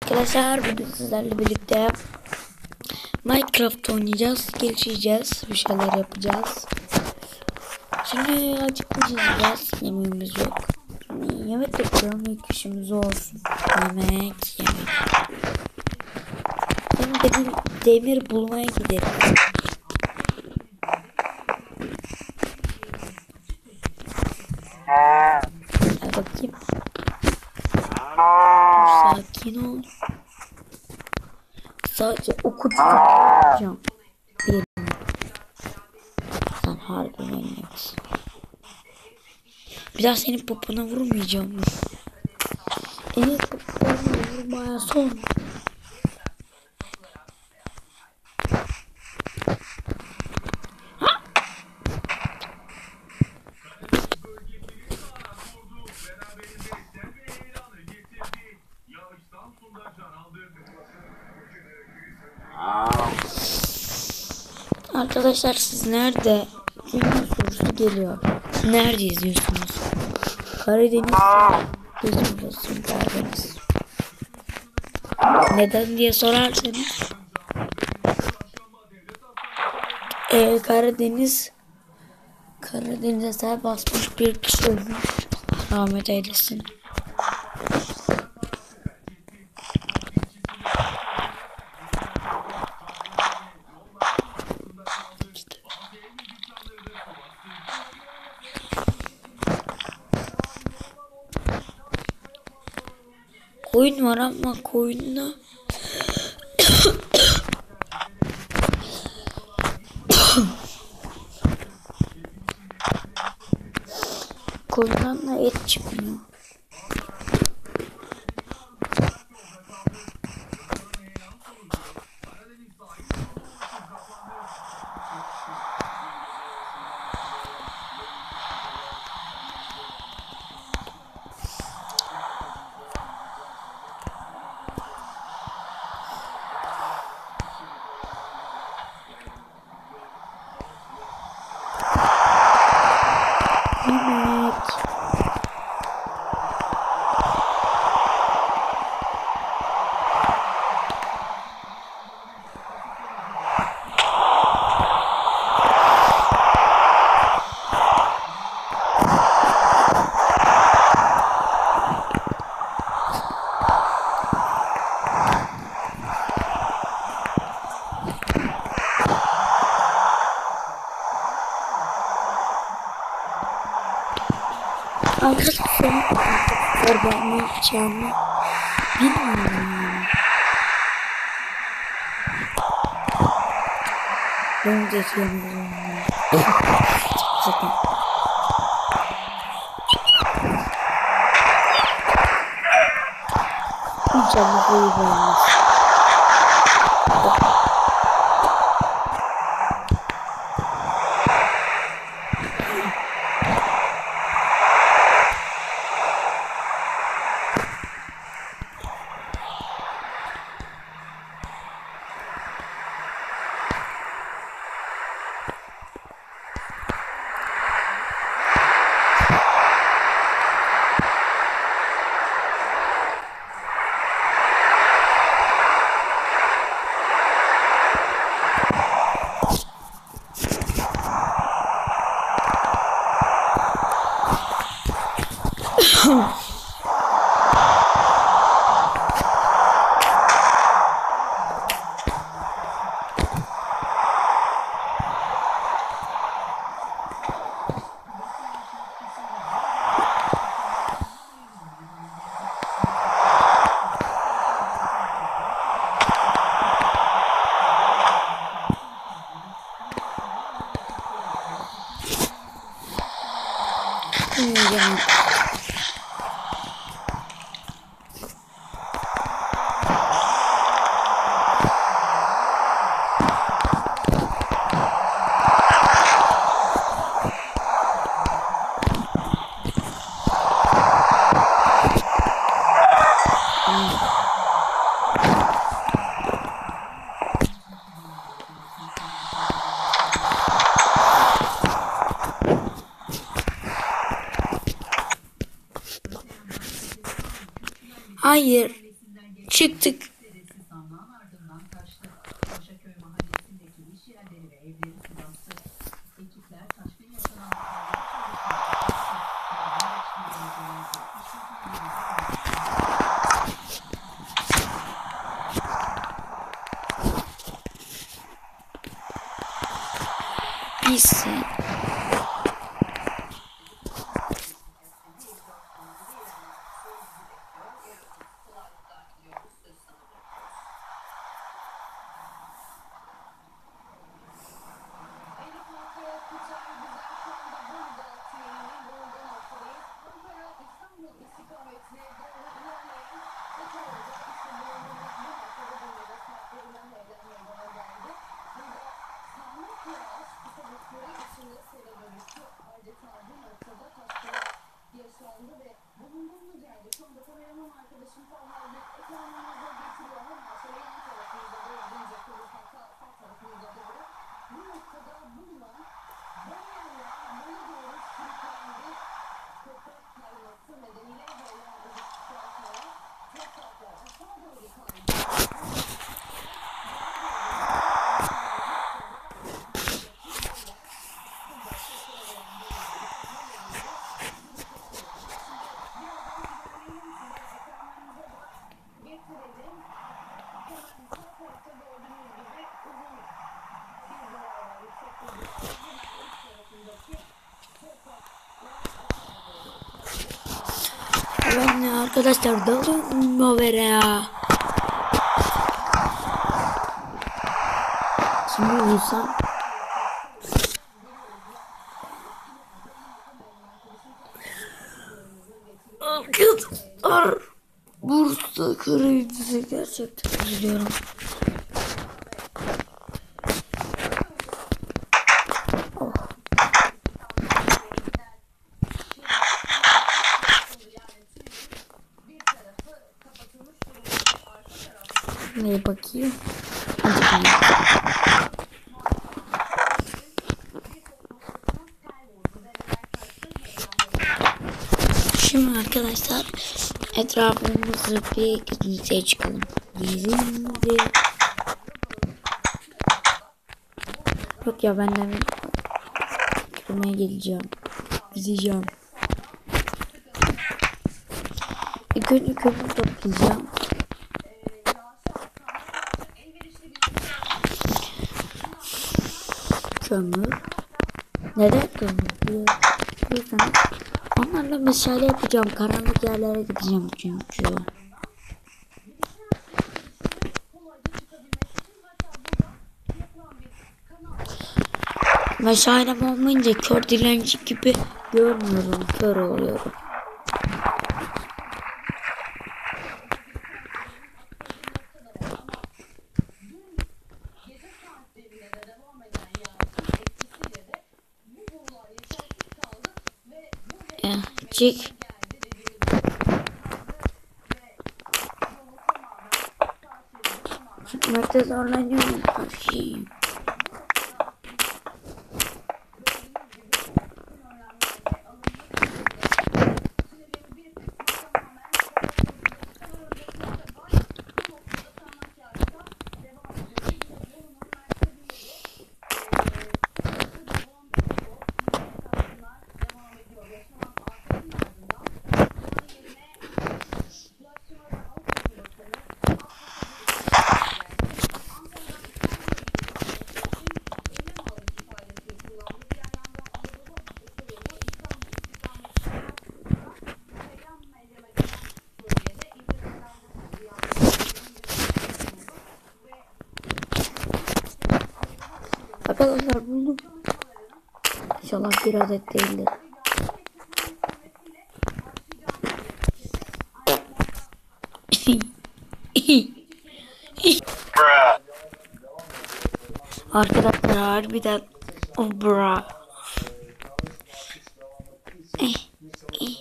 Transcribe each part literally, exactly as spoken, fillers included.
Arkadaşlar bugün sizlerle birlikte Minecraft oynayacağız, gelişeceğiz, bir şeyler yapacağız. Şimdi acıkmayacağız biraz, yemeğimiz yok. Şimdi yemek yapıyorum, ilk işimiz olsun. Yemek, yemek. Şimdi demir, demir bulmaya gidelim. Gel bakayım. Sakin ol. Sadece okutacağım. Benim. Sen harbiden oynuyorsun. Bir daha senin popona vurmayacağım. Evet, popona vurmaya son. Arkadaşlar siz nerede? Dünya sorusu geliyor. Nerede izliyorsunuz? Karadeniz. İzliyorsunuz Karadeniz. Neden diye sorarsanız. Ee, Karadeniz. Karadeniz'e sel basmış bir kişi ölmüş. Rahmet eylesin. Koyun var ama koyunla koyundan da et çıkmıyor. Arkadaşlar ben ne yapacağımı bilmiyorum. Ben de yapıyorum. Zaten. İnşallah iyi olmaz. Hmm. Hayır. çıktık. Bilsin. Ben ne arkadaşlar dalıyorum Mover'e ya. Şimdi vursam. Arkadaşlar Bursa kredisi gerçekten üzülüyorum. Oh. Neye bakayım? Hadi şimdi arkadaşlar etrafımızı bir gizlice çıkalım. Gizlice. Yok ya ben de kırmaya geleceğim. Gideceğim. İlk önce kömür toplayacağım. Kömür. Neden kömür? Lütfen. Onlarla meşale yapacağım. Karanlık yerlere gideceğim çünkü. Meşalem olmayınca kör dilenci gibi görmüyorum. Kör oluyorum. Ya çık. Çıkmakta zorlanıyorum. Bakayım. Arkadaşlar buldum. İnşallah bir adet değildir. Arkadaşlar harbiden oh bra. Eh, eh.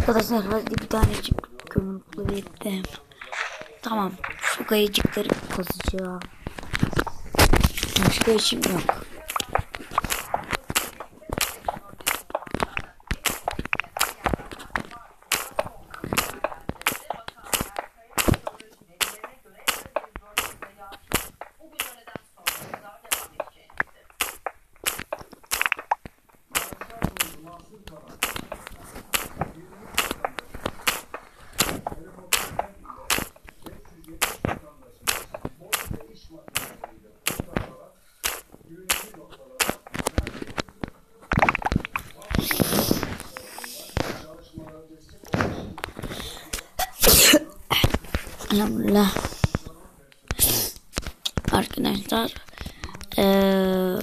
Arkadaşlar hadi bir tanecik kömür bulabildim. Tamam, şu kayıcıkları kazacağım. Başka işim yok. Elhamdülillah. Arkadaşlar ee,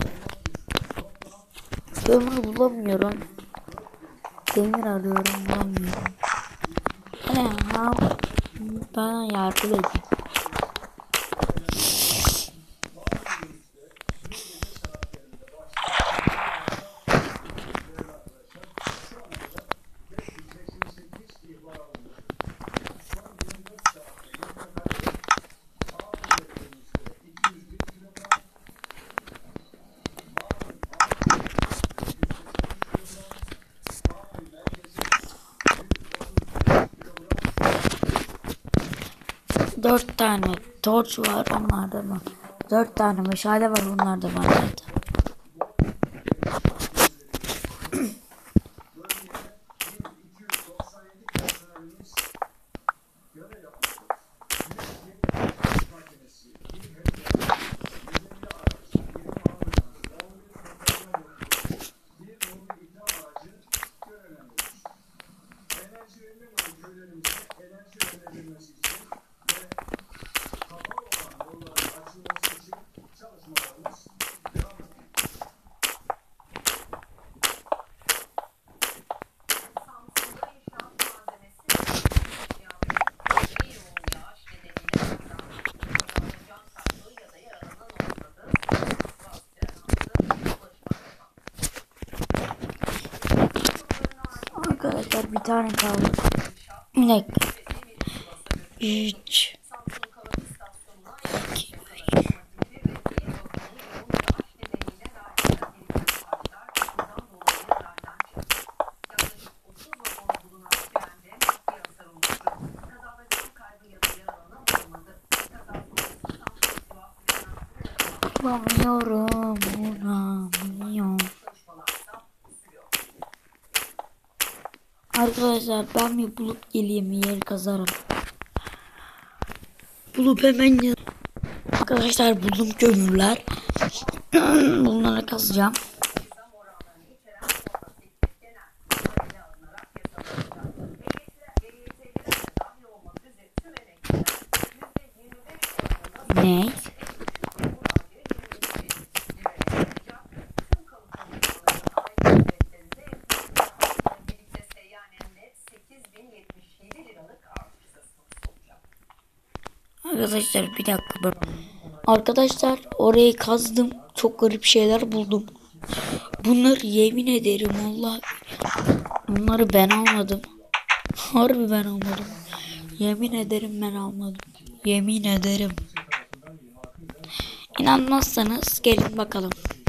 kömür bulamıyorum. Demir arıyorum, bulamıyorum. Ee, ha, bana yardım edin. Dört tane torç var, onlarda mı? Dört tane meşale var, onlarda var. Arkadaşlar bir tane kaldı. Bir dakika. Üç. Bulamıyorum, bulamıyorum. Arkadaşlar ben bir bulup geleyim, yer kazarım. Bulup hemen gel. Arkadaşlar buldum kömürler. Bunları kazacağım. Ne? Arkadaşlar bir dakika bak. Arkadaşlar orayı kazdım. Çok garip şeyler buldum. Bunları yemin ederim Allah. Bunları ben almadım. Harbi ben almadım. Yemin ederim ben almadım. Yemin ederim. İnanmazsanız gelin bakalım.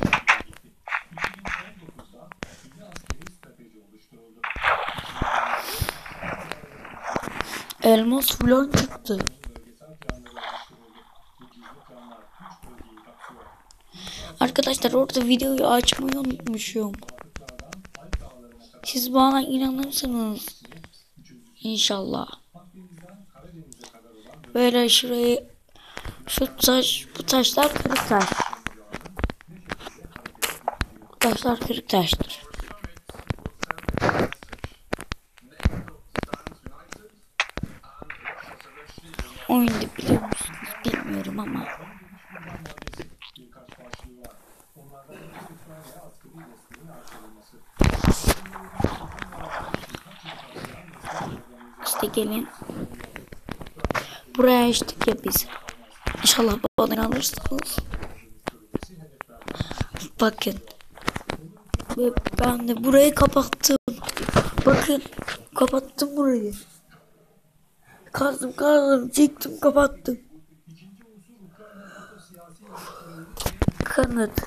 Elmas falan çıktı. Arkadaşlar orada videoyu açmayı unutmuşum. Siz bana inanırsınız. İnşallah. Böyle şurayı, şu taş, bu taşlar kırık taş. Bu taşlar kırık taştır. Oyunda biliyor musunuz bilmiyorum ama. İşte gelin. Buraya açtık ya biz. İnşallah babadan alırsınız. Bakın. Ve ben de burayı kapattım. Bakın Bakın kapattım burayı. Kazdım kazdım çektim kapattım. Kanıt.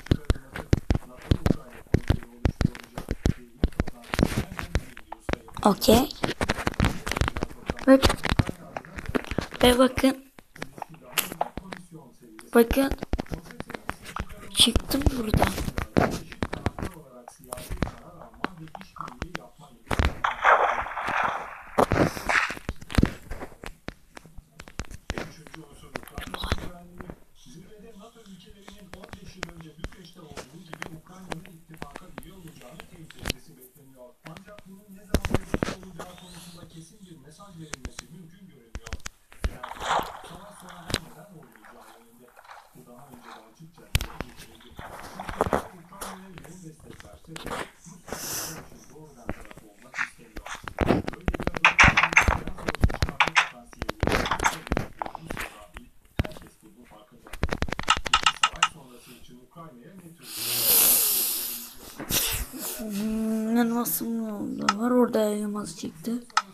Okey. Bak. Ve bakın. Bakın. Çıktım buradan. Hmm, nasıl oldu? Var orada elmas çıktı.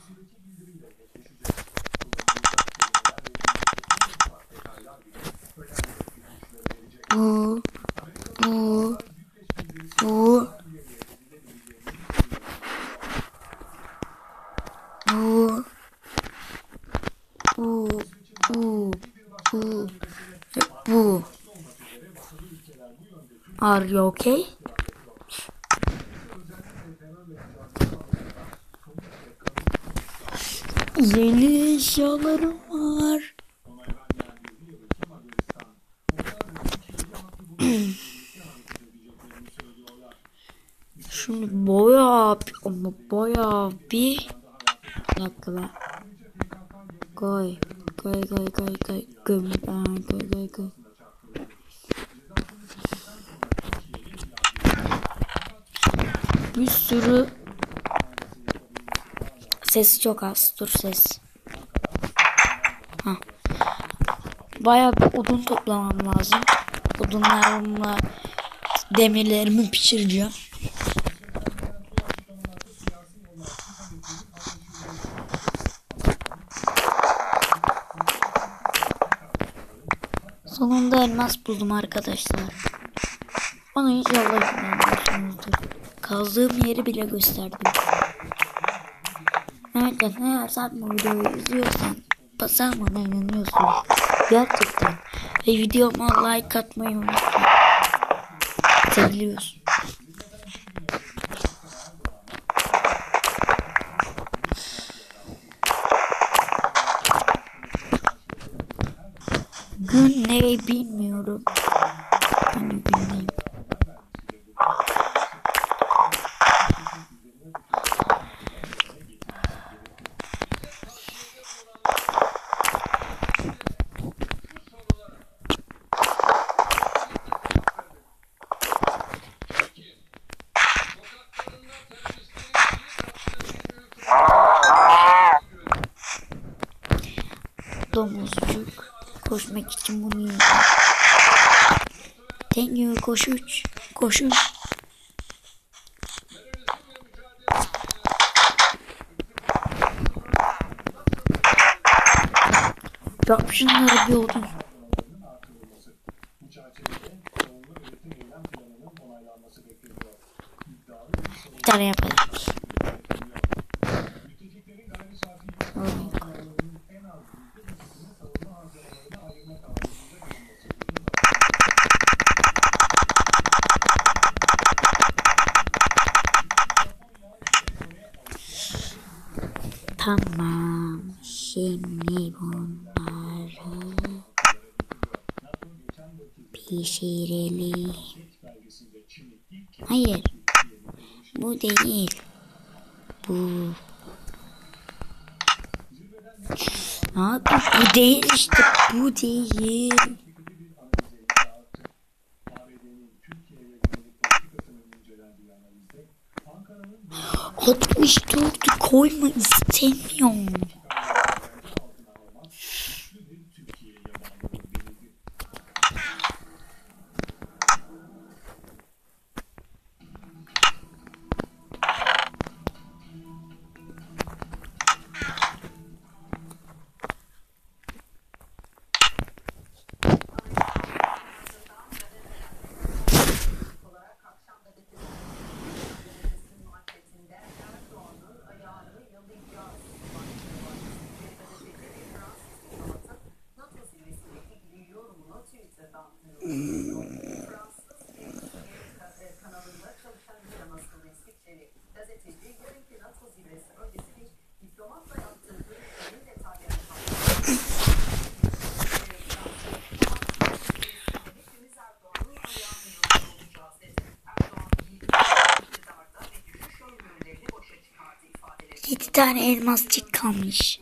Bu, bu, bu, bu, bu, bu, bu, bu. Are you okay? Yeni eşyalarım var. Şunu boya ama boya bir dakika lan. Koy koy koy koy koy koy koy koy koy. Bir sürü ses çok az. Dur ses. Ha. Bayağı bir odun toplamam lazım. Odunlarımla demirlerimi pişireceğim. Sonunda elmas buldum arkadaşlar. Onu inşallah inanıyorsunuzdur. Kazdığım yeri bile gösterdim. Evet, eğer sen bu videoyu izliyorsan sen bana inanıyorsun. Gerçekten. Ve videoma like atmayı unutma. Seviliyorsun. Gün ne bilmiyorum. Hani bilmiyorum. Domuzcuk koşmak için bunu yiyor. Deniyor koş üç. Koş üç. Yap şunları bir odun. Bir tane yapalım. Tamam. Şimdi bunları pişirelim. Hayır. Bu değil. Bu. Abi bu değil işte. Bu değil. altmış dördü koyma istemiyorum. tane elmasçık kalmış.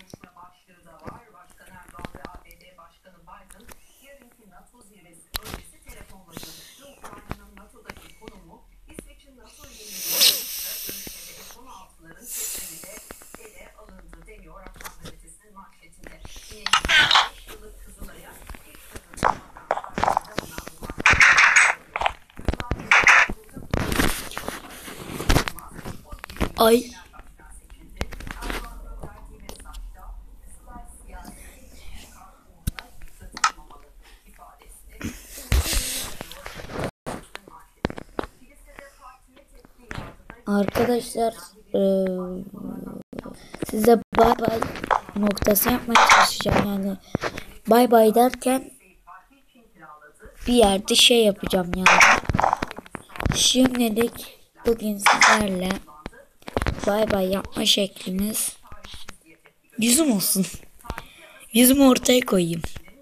Ay. Arkadaşlar eee, size bay bay noktası yapmaya çalışacağım. Yani bay bay derken bir yerde şey yapacağım yani. Şimdilik bugün sizlerle bay bay yapma şeklimiz yüzüm olsun. Yüzümü ortaya koyayım.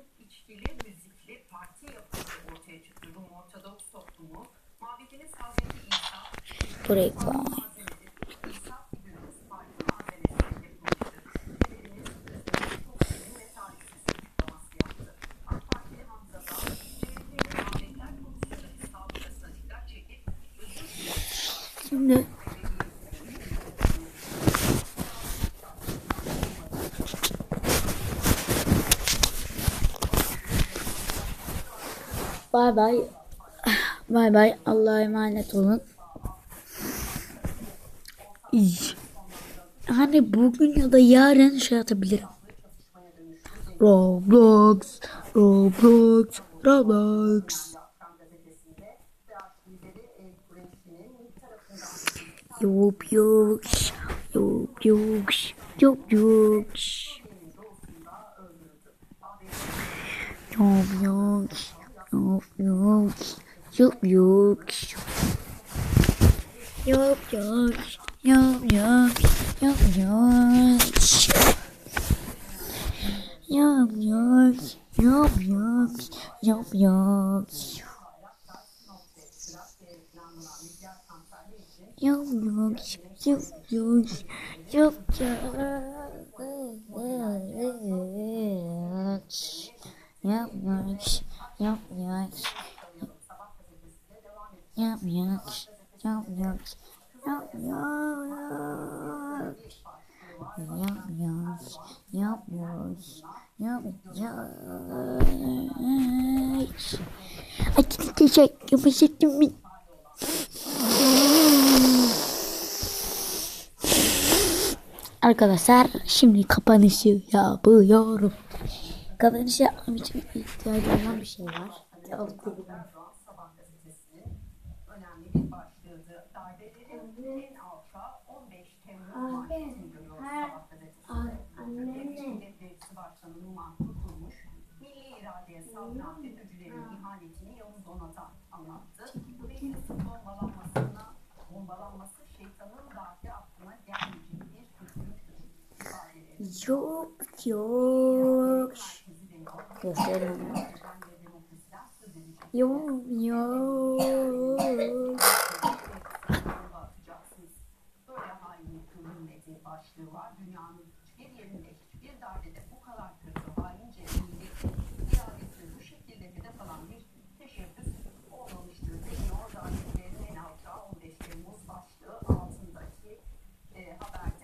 Buraya koy. Şimdi bay bay. Bay bay. Allah'a emanet olun. Hani bugün ya da yarın şey atabilirim. Roblox, Roblox, Roblox. Yok yok, yok yok, yok yok. Yok yok, yok yok, yok yok. Yok yok, yok yok, yok yok. Yok yok, yok yok, yok yok. Yok yok, yok yok, yok yok. Yap yok, yap yok, yap yok, yap yok, yap yok. Yapmıyoruz, yapmıyoruz, yapmıyoruz. Açın teşekkür ederim. Arkadaşlar şimdi kapanışı yapıyorum. Kapanışı yapmam için ihtiyacı olan bir şey var. Milli iradeye saldıran FETÖ'cülerin ihanetini Yavuz Donat'a anlattı. Meclisin bombalanmasına, bombalanması şeytanın dahi aklına gelmeyecek bir kötülüktür. Yok yok. Gösterim. Yok yok. Böyle hainlik görülmedi başlığı var. Dünyanın hiçbir yerinde hiçbir darbede